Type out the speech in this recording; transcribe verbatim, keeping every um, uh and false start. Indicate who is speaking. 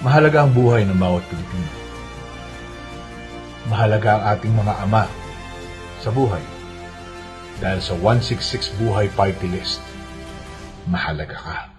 Speaker 1: Mahalaga ang buhay ng bawat Pilipino. Mahalaga ang ating mga ama sa buhay. Dahil sa one sixty-six Buhay Party List, mahalaga ka.